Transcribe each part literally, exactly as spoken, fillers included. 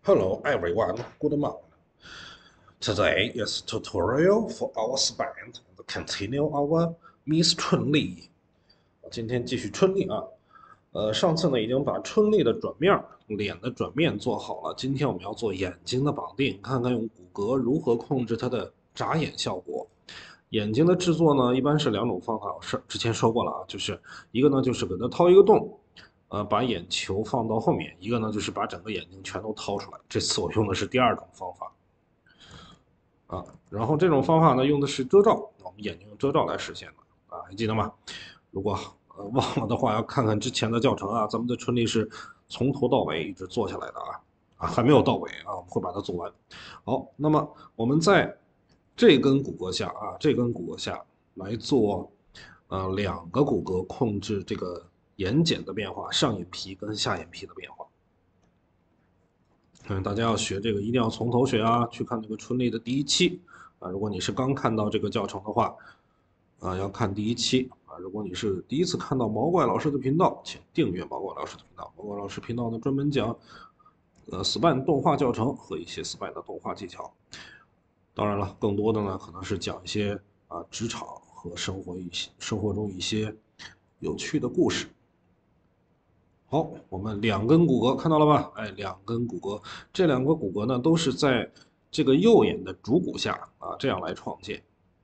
Hello everyone, good morning. Today is tutorial for our spine to continue our Miss 春丽。今天继续春丽啊，呃，上次呢已经把春丽的转面、脸的转面做好了，今天我们要做眼睛的绑定，看看用骨骼如何控制它的眨眼效果。眼睛的制作呢，一般是两种方法，我是之前说过了啊，就是一个呢就是给它掏一个洞，呃，把眼球放到后面，一个呢就是把整个眼睛全都掏出来。这次我用的是第二种方法啊，然后这种方法呢用的是遮罩，我们眼睛用遮罩来实现的啊，还记得吗？如果呃忘了的话，要看看之前的教程啊，咱们的春丽是从头到尾一直做下来的啊，啊还没有到尾啊，我们会把它做完。好，那么我们在这根骨骼下啊，这根骨骼下来做呃两个骨骼控制这个眼睑的变化，上眼皮跟下眼皮的变化。嗯，大家要学这个一定要从头学啊，去看这个春丽的第一期啊。如果你是刚看到这个教程的话，啊，要看第一期啊。如果你是第一次看到毛怪老师的频道，请订阅毛怪老师的频道。毛怪老师频道呢专门讲呃 Span 动画教程和一些 Span 的动画技巧。当然了，更多的呢可能是讲一些啊职场和生活一些生活中一些有趣的故事。好，我们两根骨骼看到了吧？哎，两根骨骼，这两个骨骼呢都是在这个右眼的主骨下啊，这样来创建。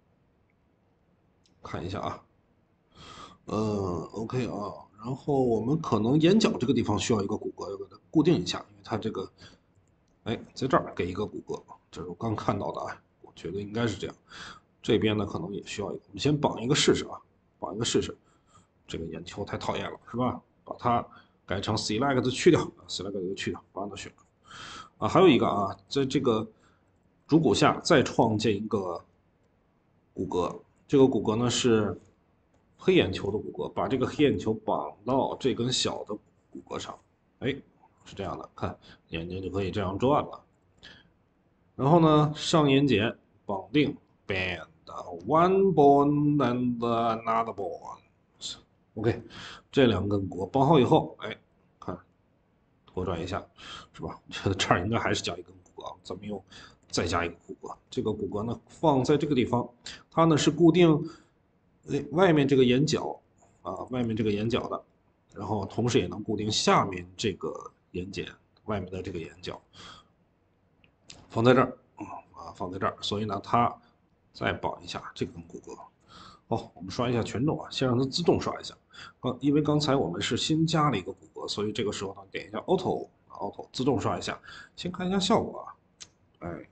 看一下啊，嗯，OK 啊，然后我们可能眼角这个地方需要一个骨骼，要给它固定一下，因为它这个，哎，在这儿给一个骨骼，这是我刚看到的啊，我觉得应该是这样。这边呢可能也需要一个，我们先绑一个试试啊，绑一个试试。这个眼球太讨厌了，是吧？把它改成 select 去掉，select 给它去掉，把它选出。啊，还有一个啊，在这个主骨下再创建一个骨骼，这个骨骼呢是黑眼球的骨骼，把这个黑眼球绑到这根小的骨骼上，哎，是这样的，看眼睛就可以这样转了。然后呢，上眼睑绑定 bend one bone and another bone，OK，这两根骨绑好以后，哎，看拖转一下，是吧？我觉得这儿应该还是加一根骨骼，咱们用再加一个骨骼。这个骨骼呢放在这个地方，它呢是固定哎外面这个眼角啊，外面这个眼角的，然后同时也能固定下面这个眼睑外面的这个眼角，放在这儿啊，放在这儿。所以呢，它再绑一下这根骨骼。好，我们刷一下权重啊，先让它自动刷一下。刚因为刚才我们是新加了一个骨骼，所以这个时候呢，点一下 Auto，Auto 自动刷一下，先看一下效果啊。哎，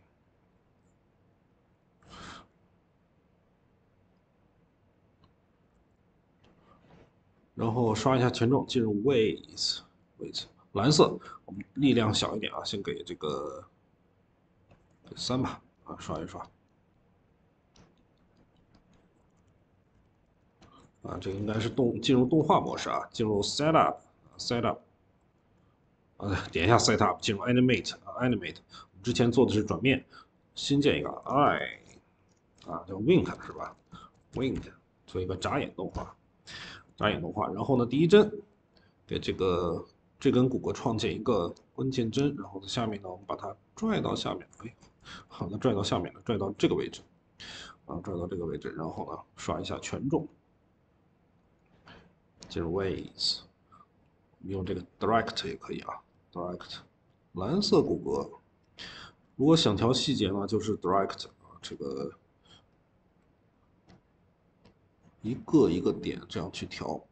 然后刷一下权重，进入 Weight，Weight 蓝色，我们力量小一点啊，先给这个三吧，啊，刷一刷。啊，这个应该是动进入动画模式啊，进入 Setup，Setup，啊，点一下 Setup，进入 Animate 啊，Animate。我们之前做的是转面，新建一个 Eye，啊，叫 Wink 是吧？Wink，做一个眨眼动画，眨眼动画。然后呢，第一帧给这个这根骨骼创建一个关键帧，然后在下面呢，我们把它拽到下面，哎，好的，拽到下面了，拽到这个位置，啊，拽到这个位置，然后呢，刷一下权重，进入 Weights。用这个 direct 也可以啊，direct，蓝色骨骼。如果想调细节呢，就是 direct 啊，这个一个一个点这样去调。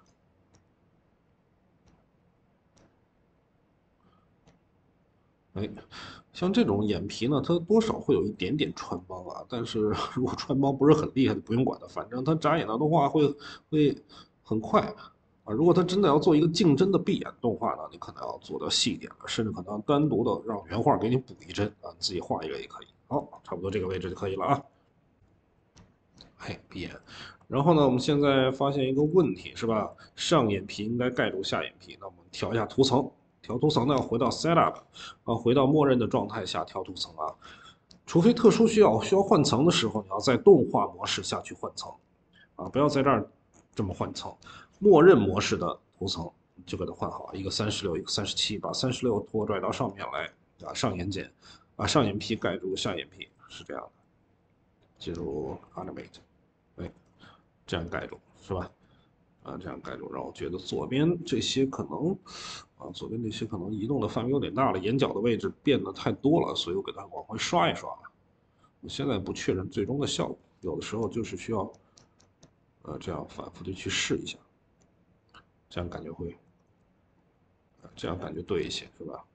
哎，像这种眼皮呢，它多少会有一点点穿帮啊，但是如果穿帮不是很厉害，就不用管它，反正它眨眼的动画会会很快啊。如果它真的要做一个竞争的闭眼动画呢，你可能要做的细一点了，甚至可能单独的让原画给你补一帧啊，自己画一个也可以。好，差不多这个位置就可以了啊。嘿，闭眼。然后呢，我们现在发现一个问题，是吧？上眼皮应该盖住下眼皮，那我们调一下图层。调图层呢，回到 Setup，啊，回到默认的状态下调图层啊。除非特殊需要需要换层的时候，你要在动画模式下去换层，啊，不要在这儿这么换层。默认模式的图层就给它换好，一个三十六，一个三十七，把三十六拖拽到上面来， 啊，上眼睑，把上眼皮盖住下眼皮，是这样的。进入 Animate， 哎，这样盖住是吧？啊，这样盖住，让我觉得左边这些可能，啊，左边这些可能移动的范围有点大了，眼角的位置变得太多了，所以我给它往回刷一刷。我现在不确认最终的效果，有的时候就是需要，呃，这样反复的去试一下，这样感觉会，这样感觉对一些，是吧？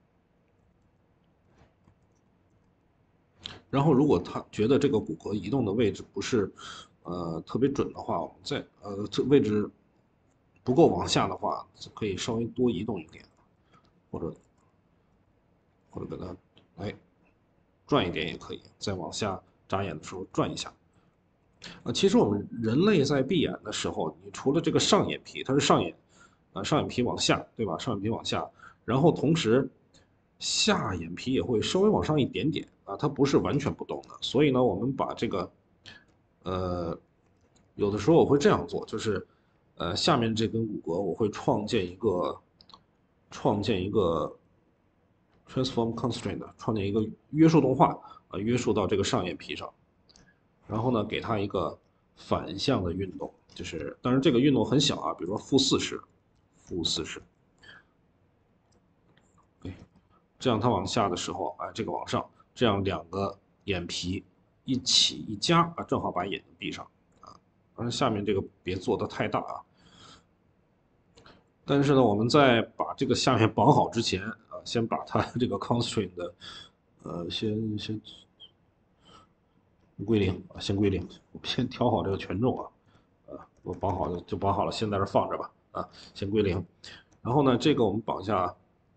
然后如果他觉得这个骨骼移动的位置不是，呃，特别准的话，我们再呃这位置不够往下的话，可以稍微多移动一点，或者或者给它哎转一点也可以，再往下眨眼的时候转一下。啊，其实我们人类在闭眼的时候，你除了这个上眼皮，它是上眼，啊上眼皮往下，对吧？上眼皮往下，然后同时下眼皮也会稍微往上一点点啊，它不是完全不动的。所以呢，我们把这个，呃，有的时候我会这样做，就是，呃，下面这根骨骼我会创建一个，创建一个 transform constraint，创建一个约束动画啊，约束到这个上眼皮上。然后呢，给它一个反向的运动，就是当然这个运动很小啊，比如说负四十，负四十，对，这样它往下的时候，哎，这个往上，这样两个眼皮一起一夹啊，正好把眼睛闭上啊。当然下面这个别做的太大啊。但是呢，我们在把这个下面绑好之前啊，先把它这个 constraint 的，呃，先先归零啊，先归零，我们先调好这个权重啊。啊，我绑好就就绑好了，先在这放着吧，啊，先归零。然后呢，这个我们绑一下，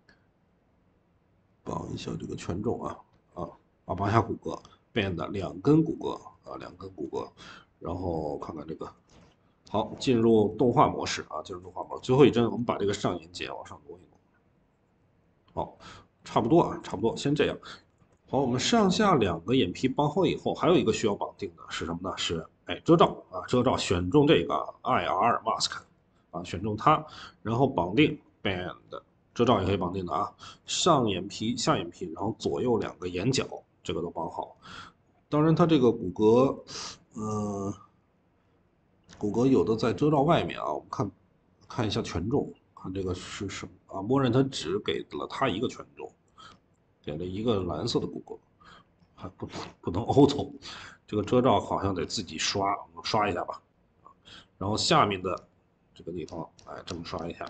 绑一下这个权重啊，啊，啊，绑一下骨骼，变的两根骨骼啊，两根骨骼，然后看看这个，好，进入动画模式啊，进入动画模式，最后一帧我们把这个上眼睑往上挪一挪，好，差不多啊，差不多，先这样。好，我们上下两个眼皮绑好以后，还有一个需要绑定的是什么呢？是哎遮罩啊，遮罩，选中这个 I R mask 啊，选中它，然后绑定 band，遮罩也可以绑定的啊，上眼皮、下眼皮，然后左右两个眼角，这个都绑好。当然，它这个骨骼，呃，骨骼有的在遮罩外面啊，我们看看一下权重，看这个是什么啊？默认它只给了它一个权重，给了一个蓝色的骨骼。还不不能 auto，这个遮罩好像得自己刷，我们刷一下吧。然后下面的这个地方，哎，这么刷一下。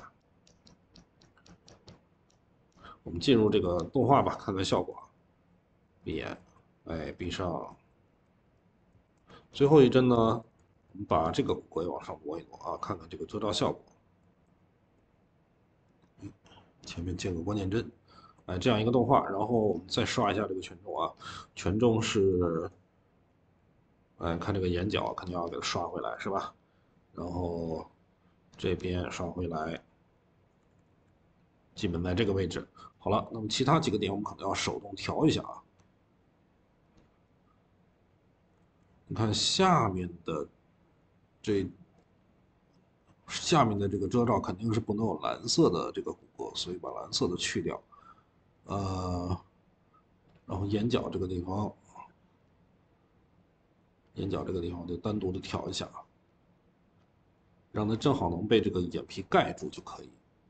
我们进入这个动画吧，看看效果。闭眼，哎，闭上。最后一帧呢，我们把这个骨骼也往上挪一挪啊，看看这个遮罩效果。前面建个关键帧，哎，这样一个动画，然后我们再刷一下这个权重啊，权重是，哎，看这个眼角肯定要给它刷回来是吧？然后这边刷回来，基本在这个位置。好了，那么其他几个点我们可能要手动调一下啊。你看下面的这下面的这个遮罩肯定是不能有蓝色的这个骨骼，所以把蓝色的去掉。呃，然后眼角这个地方，眼角这个地方就单独的调一下，让它正好能被这个眼皮盖住就可以。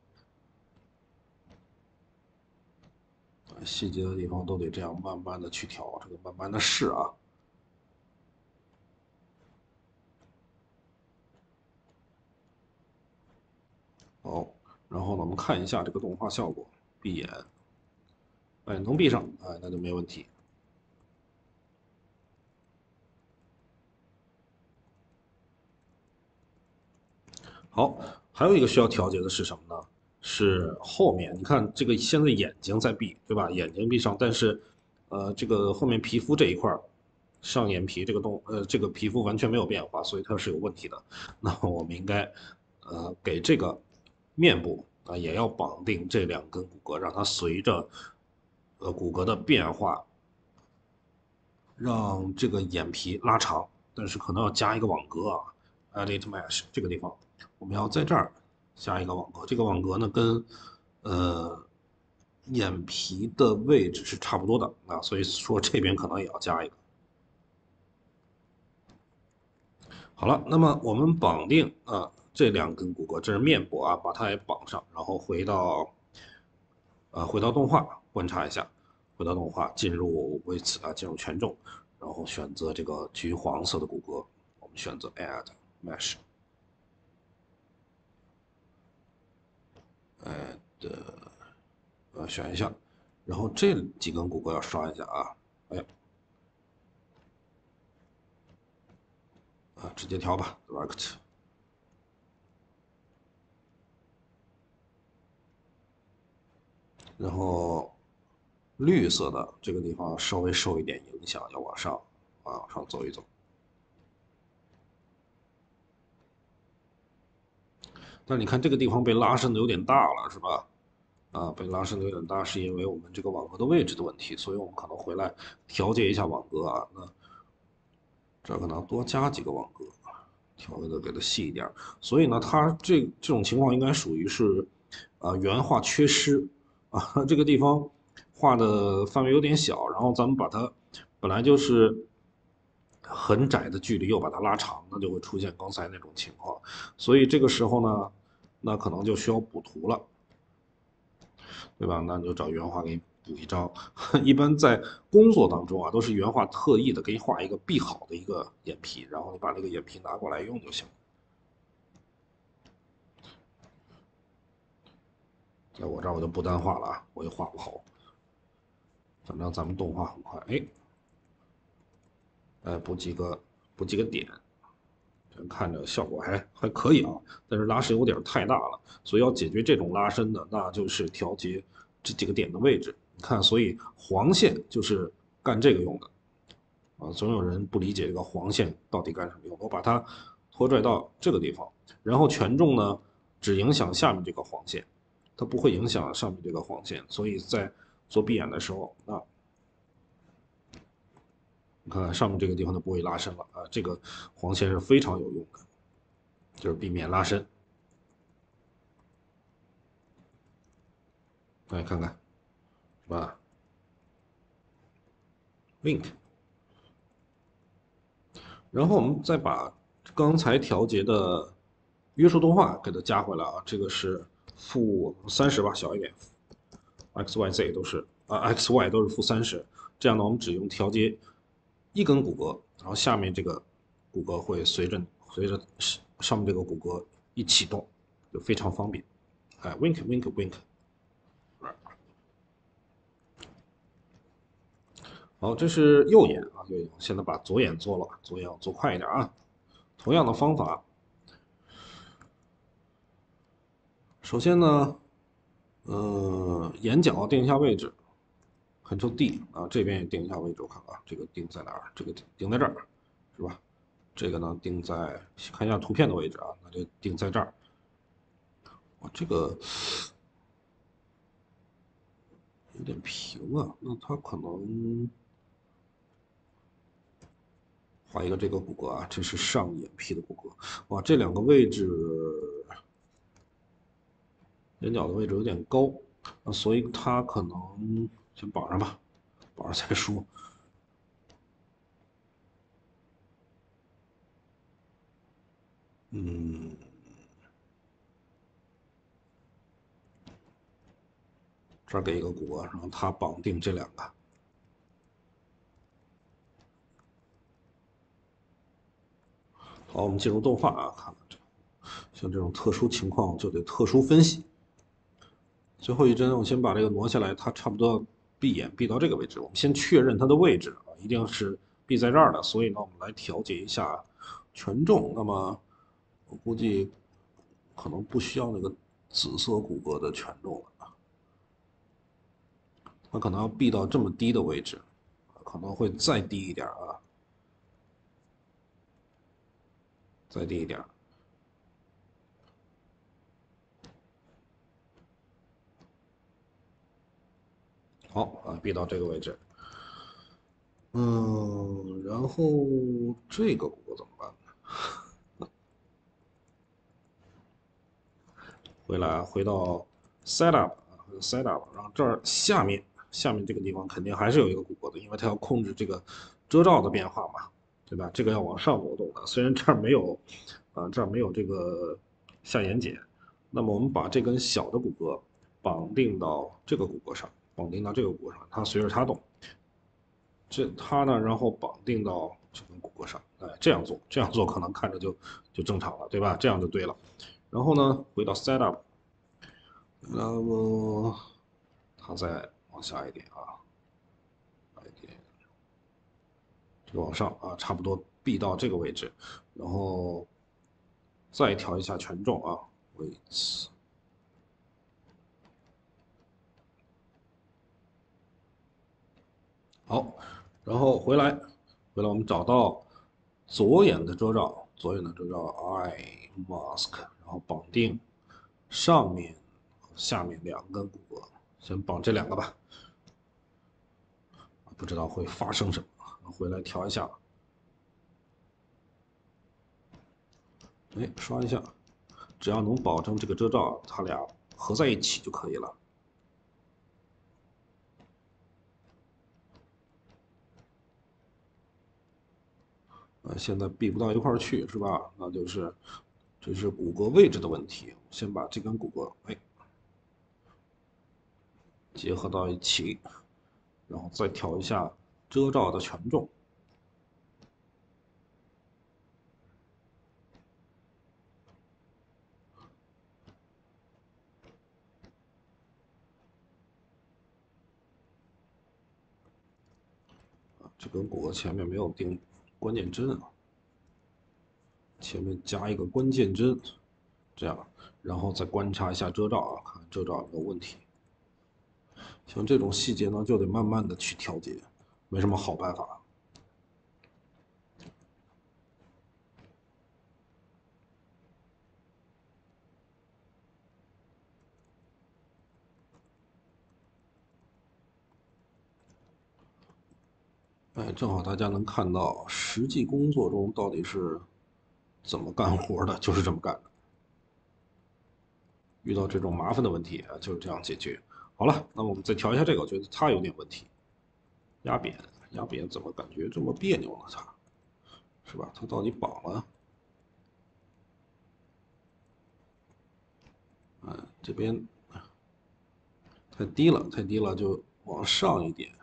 细节的地方都得这样慢慢的去调，这个慢慢的试啊。好，然后呢，我们看一下这个动画效果，闭眼，哎，能闭上，哎，那就没问题。好，还有一个需要调节的是什么呢？是后面，你看这个现在眼睛在闭，对吧？眼睛闭上，但是，呃，这个后面皮肤这一块儿，上眼皮这个动，呃，这个皮肤完全没有变化，所以它是有问题的。那我们应该，呃，给这个面部啊也要绑定这两根骨骼，让它随着，呃，骨骼的变化，让这个眼皮拉长，但是可能要加一个网格啊，edit mesh 这个地方，我们要在这儿加一个网格。这个网格呢，跟呃眼皮的位置是差不多的啊，所以说这边可能也要加一个。好了，那么我们绑定啊这两根骨骼，这是面部啊，把它也绑上，然后回到呃回到动画观察一下，回到动画进入为此啊进入权重，然后选择这个橘黄色的骨骼，我们选择 Add Mesh， Add 呃选一下，然后这几根骨骼要刷一下啊，哎啊直接调吧 Direct。然后绿色的这个地方稍微受一点影响，要往上啊往上走一走。但你看这个地方被拉伸的有点大了，是吧？啊，被拉伸的有点大，是因为我们这个网格的位置的问题，所以我们可能回来调节一下网格啊。那这可能多加几个网格，调的给它细一点。所以呢，它这这种情况应该属于是啊原画缺失啊，这个地方画的范围有点小，然后咱们把它本来就是很窄的距离又把它拉长，那就会出现刚才那种情况。所以这个时候呢，那可能就需要补图了。对吧？那你就找原画给你补一张。一般在工作当中啊，都是原画特意的给你画一个闭好的一个眼皮，然后你把那个眼皮拿过来用就行。在我这儿我就不单画了啊，我也画不好。反正咱们动画很快，哎，哎，补几个补几个点，看着效果还还可以啊，但是拉伸有点太大了，所以要解决这种拉伸的，那就是调节这几个点的位置。你看，所以黄线就是干这个用的。啊，总有人不理解这个黄线到底干什么用。我把它拖拽到这个地方，然后权重呢只影响下面这个黄线，它不会影响上面这个黄线。所以在做闭眼的时候，啊，你看看上面这个地方就不会拉伸了啊。这个黄线是非常有用的，就是避免拉伸。来看看，是吧？Link，然后我们再把刚才调节的约束动画给它加回来啊，这个是负三十吧，小一点，x y z 都是啊 x y 都是负三十，这样呢我们只用调节一根骨骼，然后下面这个骨骼会随着随着上面这个骨骼一启动，就非常方便。哎，wink wink wink，好，这是右眼啊，右眼，现在把左眼做了，左眼要做快一点啊。同样的方法，首先呢，呃，眼角定一下位置，Ctrl D 啊，这边也定一下位置，我看看啊，这个定在哪儿？这个定在这儿，是吧？这个呢定在看一下图片的位置啊，那就定在这儿。哇，这个有点平啊，那它可能画一个这个骨骼啊，这是上眼皮的骨骼。哇，这两个位置眼角的位置有点高，啊，所以它可能先绑上吧，绑上再说。嗯，这儿给一个骨骼，然后它绑定这两个。好，我们进入动画啊，看看这，像这种特殊情况就得特殊分析。最后一帧，我先把这个挪下来，它差不多闭眼闭到这个位置。我们先确认它的位置啊，一定是闭在这儿的。所以呢，我们来调节一下权重。那么我估计可能不需要那个紫色骨骼的权重了，它可能要闭到这么低的位置，可能会再低一点啊，再低一点。好啊，闭到这个位置。嗯，然后这个骨骼怎么办呢？回来回到 setup 啊 ，set up，然后这儿下面下面这个地方肯定还是有一个骨骼的，因为它要控制这个遮罩的变化嘛，对吧？这个要往上挪动的，虽然这儿没有，啊，这儿没有这个下眼睑，那么我们把这根小的骨骼绑定到这个骨骼上，绑定到这个骨骼上，它随着它动，这它呢，然后绑定到这根骨骼上，哎，这样做，这样做可能看着就就正常了，对吧？这样就对了。然后呢，回到 setup，那么它再往下一点啊，一点，这个往上啊，差不多闭到这个位置，然后再调一下权重啊，weights，好，然后回来，回来我们找到左眼的遮罩，左眼的遮罩 eye mask，然后绑定上面和下面两根骨骼，先绑这两个吧，不知道会发生什么，回来调一下，哎，刷一下，只要能保证这个遮罩，它俩合在一起就可以了。呃，现在闭不到一块儿去，是吧？那就是这是骨骼位置的问题。先把这根骨骼哎结合到一起，然后再调一下遮罩的权重。啊，这根骨骼前面没有钉关键针啊，前面加一个关键针，这样，然后再观察一下遮罩啊，看遮罩有没有问题。像这种细节呢，就得慢慢的去调节，没什么好办法。哎，正好大家能看到实际工作中到底是怎么干活的，就是这么干的。遇到这种麻烦的问题啊，就是这样解决。好了，那么我们再调一下这个，我觉得它有点问题。压扁，压扁怎么感觉这么别扭呢？它，是吧？它到底绑了？嗯，这边太低了，太低了，就往上一点，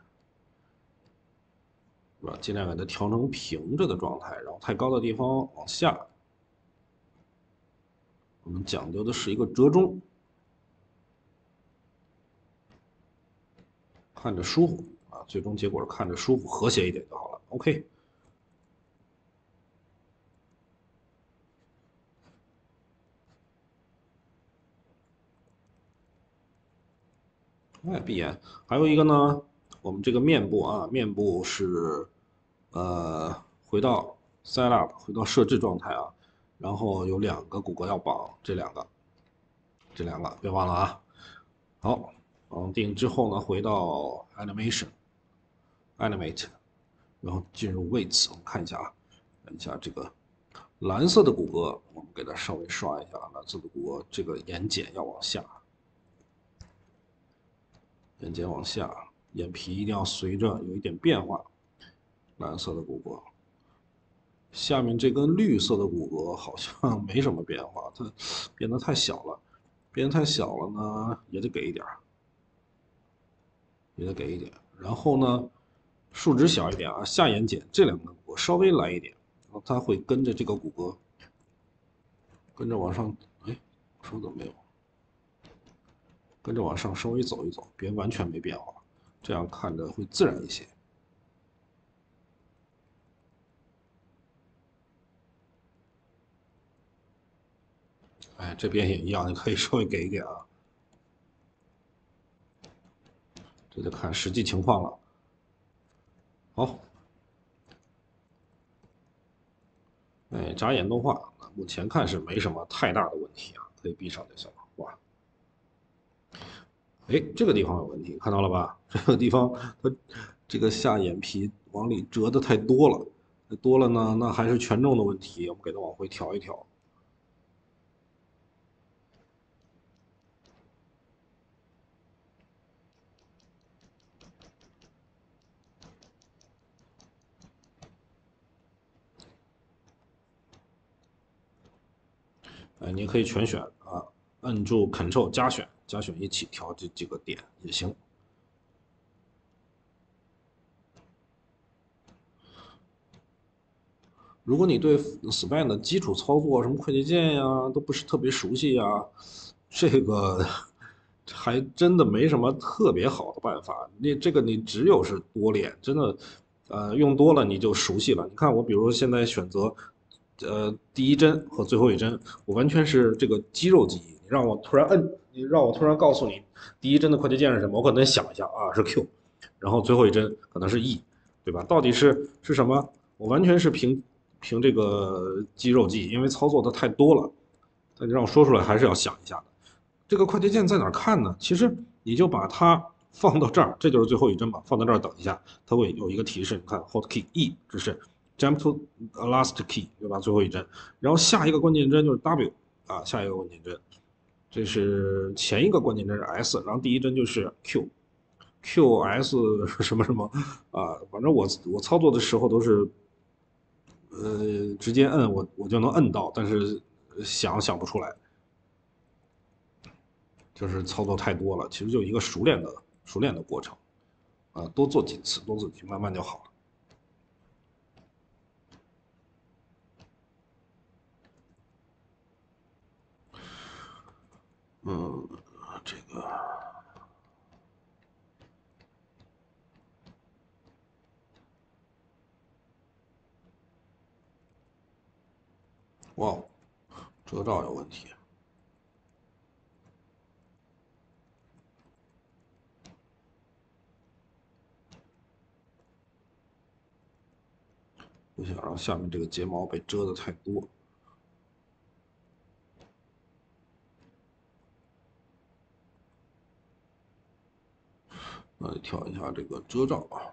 是吧？尽量给它调成平着的状态，然后太高的地方往下。我们讲究的是一个折中，看着舒服啊，最终结果看着舒服、和谐一点就好了。OK。哎，闭眼。还有一个呢，我们这个面部啊，面部是，呃，回到 set up，回到设置状态啊，然后有两个骨骼要绑，这两个，这两个别忘了啊。好，绑定之后呢，回到 animation，animate，然后进入位置，我们看一下啊，看一下这个蓝色的骨骼，我们给它稍微刷一下，蓝色的骨骼这个眼睑要往下。眼睑往下，眼皮一定要随着有一点变化。蓝色的骨骼，下面这根绿色的骨骼好像没什么变化，它变得太小了，变得太小了呢，也得给一点也得给一点。然后呢，数值小一点啊，下眼睑这两根骨骼稍微来一点，然后它会跟着这个骨骼跟着往上，哎，说怎么没有？跟着往上稍微走一走，别完全没变化，这样看着会自然一些。哎，这边也一样，你可以稍微给一点啊，这就看实际情况了。好，哎，眨眼动画，目前看是没什么太大的问题啊，可以闭上就行了。哇，哎，这个地方有问题，看到了吧？这个地方它这个下眼皮往里折的太多了，多了呢，那还是权重的问题，我们给它往回调一调。 哎，你可以全选啊，摁住 Ctrl 加选，加选一起调这几个点也行。如果你对 Span 的基础操作，什么快捷键呀，都不是特别熟悉呀，这个还真的没什么特别好的办法。你这个你只有是多练，真的，呃，用多了你就熟悉了。你看我，比如现在选择，呃，第一帧和最后一帧，我完全是这个肌肉记忆。你让我突然摁，你让我突然告诉你第一帧的快捷键是什么，我可能想一下啊，是 Q，然后最后一帧可能是 E，对吧？到底是是什么？我完全是凭凭这个肌肉记忆，因为操作的太多了。但你让我说出来，还是要想一下的。这个快捷键在哪儿看呢？其实你就把它放到这儿，这就是最后一帧嘛，放到这儿等一下，它会有一个提示。你看 Hotkey E，这是 Jump to last key，对吧？最后一帧，然后下一个关键帧就是 W 啊，下一个关键帧，这是前一个关键帧是 S，然后第一帧就是 Q。Q S 什么什么啊，反正我我操作的时候都是，呃，直接摁我我就能摁到，但是想想不出来，就是操作太多了，其实就一个熟练的熟练的过程啊，多做几次，多做几次，慢慢就好了。嗯，这个哇，遮罩有问题，不想让下面这个睫毛被遮的太多。那调一下这个遮罩啊。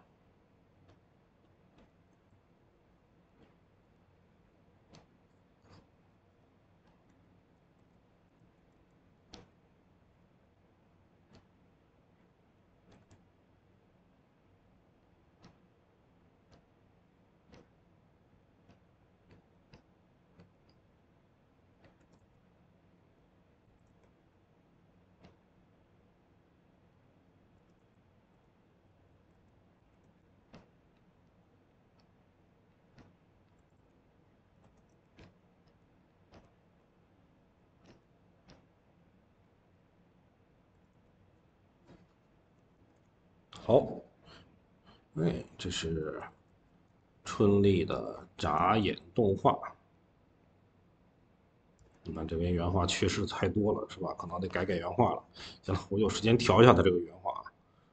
好，哎，这是春丽的眨眼动画。你看这边原画确实太多了，是吧？可能得改改原画了。行了，我有时间调一下它这个原画。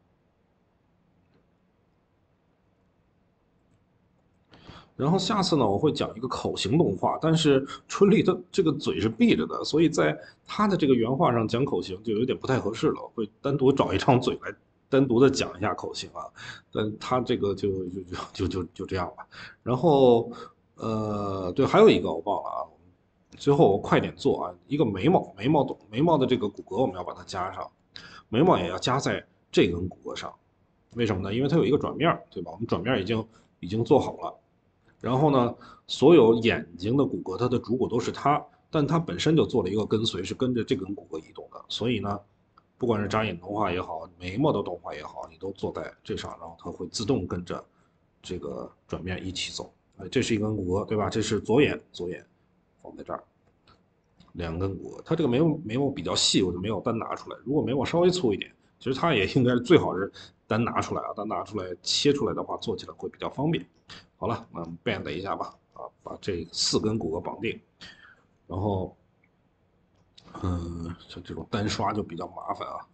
然后下次呢，我会讲一个口型动画，但是春丽的这个嘴是闭着的，所以在他的这个原画上讲口型就有点不太合适了。我会单独找一张嘴来单独的讲一下口型啊，但他这个就就就就就就这样吧。然后呃，对，还有一个我忘了啊，最后我快点做啊，一个眉毛，眉毛的眉毛的这个骨骼我们要把它加上，眉毛也要加在这根骨骼上，为什么呢？因为它有一个转面，对吧？我们转面已经已经做好了。然后呢，所有眼睛的骨骼，它的主骨都是它，但它本身就做了一个跟随，是跟着这根骨骼移动的。所以呢，不管是眨眼动画也好，眉毛的动画也好，你都做在这上，然后它会自动跟着这个转面一起走。哎，这是一根骨骼，对吧？这是左眼，左眼放在这儿，两根骨骼。它这个眉毛眉毛比较细，我就没有单拿出来。如果眉毛稍微粗一点，其实它也应该最好是单拿出来啊，单拿出来切出来的话，做起来会比较方便。好了，那我们 bend 一下吧，啊，把这四根骨骼绑定，然后，嗯，像这种单刷就比较麻烦啊。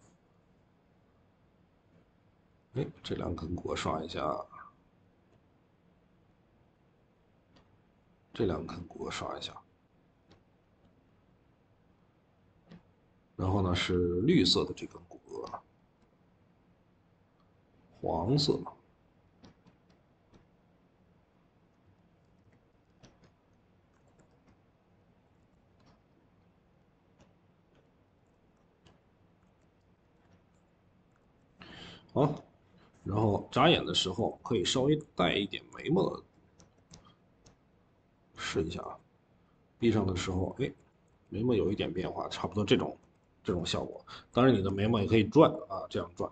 哎，这两根骨骼刷一下，这两根骨骼刷一下，然后呢是绿色的这根骨骼，黄色。好，然后眨眼的时候可以稍微带一点眉毛的，试一下啊。闭上的时候，哎， 眉毛有一点变化，差不多这种这种效果。当然，你的眉毛也可以转啊，这样转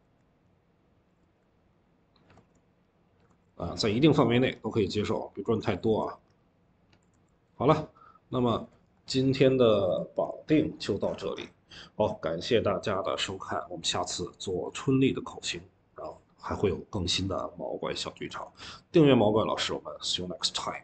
啊，在一定范围内都可以接受，别转太多啊。好了，那么今天的绑定就到这里。好，感谢大家的收看，我们下次做春丽的口型，然后还会有更新的毛怪小剧场。订阅毛怪老师，我们 see you next time。